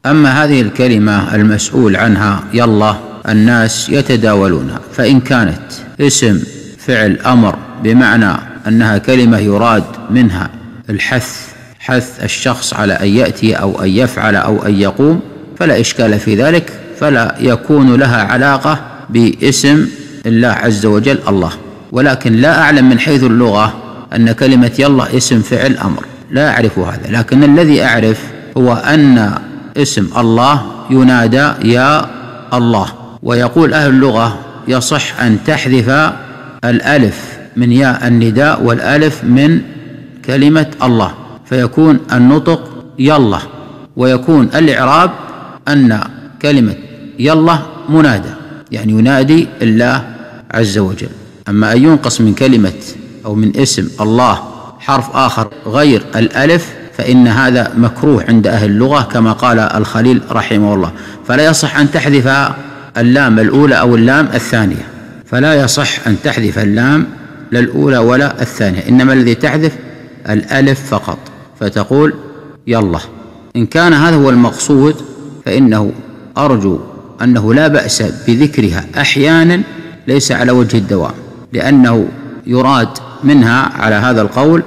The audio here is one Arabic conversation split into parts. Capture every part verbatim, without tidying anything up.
أما هذه الكلمة المسؤول عنها يلا الناس يتداولونها، فإن كانت اسم فعل أمر بمعنى أنها كلمة يراد منها الحث حث الشخص على أن يأتي أو أن يفعل أو أن يقوم فلا إشكال في ذلك، فلا يكون لها علاقة باسم الله عز وجل الله. ولكن لا أعلم من حيث اللغة أن كلمة يلا اسم فعل أمر، لا أعرف هذا، لكن الذي أعرف هو أن اسم الله ينادى يا الله. ويقول أهل اللغة يصح أن تحذف الألف من ياء النداء والألف من كلمة الله، فيكون النطق يلا، ويكون الإعراب أن كلمة يلا منادى، يعني ينادي الله عز وجل. أما أن ينقص من كلمة أو من اسم الله حرف آخر غير الألف فإن هذا مكروه عند أهل اللغة كما قال الخليل رحمه الله. فلا يصح أن تحذف اللام الأولى أو اللام الثانية، فلا يصح أن تحذف اللام لا الأولى ولا الثانية، إنما الذي تحذف الألف فقط، فتقول يلا. إن كان هذا هو المقصود فإنه أرجو أنه لا بأس بذكرها أحيانا ليس على وجه الدوام، لأنه يراد منها على هذا القول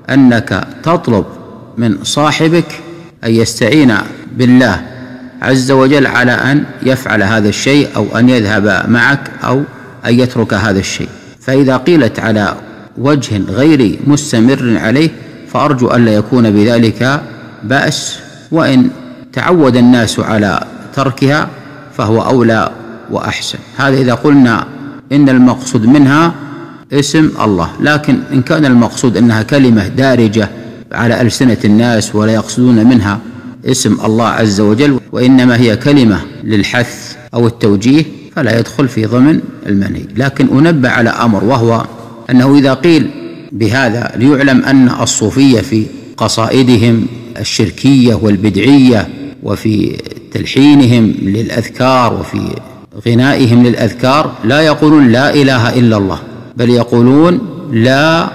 أنك تطلب من صاحبك أن يستعين بالله عز وجل على أن يفعل هذا الشيء أو أن يذهب معك أو أن يترك هذا الشيء. فإذا قيلت على وجه غير مستمر عليه فأرجو ألا يكون بذلك بأس، وإن تعود الناس على تركها فهو أولى وأحسن. هذا إذا قلنا إن المقصود منها اسم الله، لكن إن كان المقصود أنها كلمة دارجة على ألسنة الناس ولا يقصدون منها اسم الله عز وجل وإنما هي كلمة للحث أو التوجيه فلا يدخل في ضمن المنهي. لكن أنبه على أمر، وهو أنه إذا قيل بهذا ليعلم أن الصوفية في قصائدهم الشركية والبدعية وفي تلحينهم للأذكار وفي غنائهم للأذكار لا يقولون لا إله إلا الله، بل يقولون لا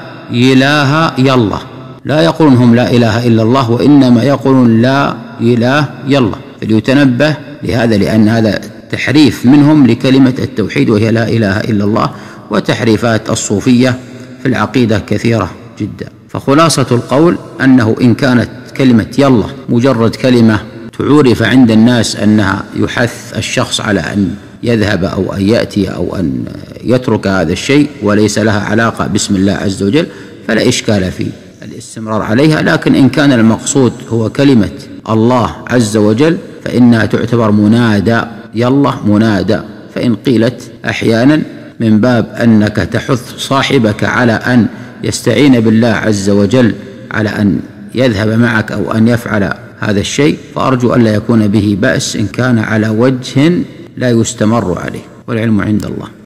إله يلا، لا يقولون هم لا إله إلا الله، وإنما يقولون لا إله يلا. فليتنبه لهذا، لأن هذا تحريف منهم لكلمة التوحيد وهي لا إله إلا الله. وتحريفات الصوفية في العقيدة كثيرة جدا. فخلاصة القول أنه إن كانت كلمة يلا مجرد كلمة تعرف عند الناس أنها يحث الشخص على أن يذهب أو أن يأتي أو أن يترك هذا الشيء وليس لها علاقة باسم الله عز وجل فلا إشكال في الاستمرار عليها. لكن إن كان المقصود هو كلمة الله عز وجل فإنها تعتبر منادى، يلا منادى. فإن قيلت أحيانا من باب أنك تحث صاحبك على أن يستعين بالله عز وجل على أن يذهب معك أو أن يفعل هذا الشيء، فأرجو ألا يكون به بأس إن كان على وجه لا يستمر عليه، والعلم عند الله.